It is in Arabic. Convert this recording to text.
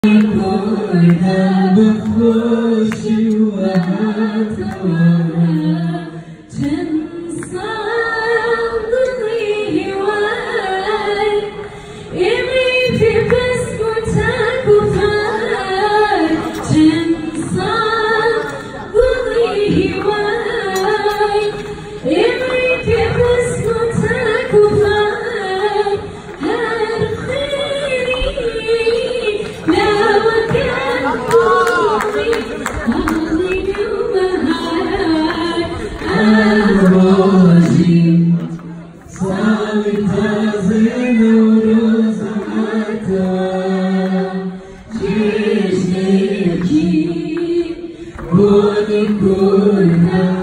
كلها بخوشي وهاتها تنسى ضمي هواي إمي في بسكوتك وفاي تنسى ضمي هواي إمي في بسكوتك وفاي هالخيري لا وكان قوي أغلي ومهاي الروزي صالتها زين ورزقتها جيش ليكي كل كلها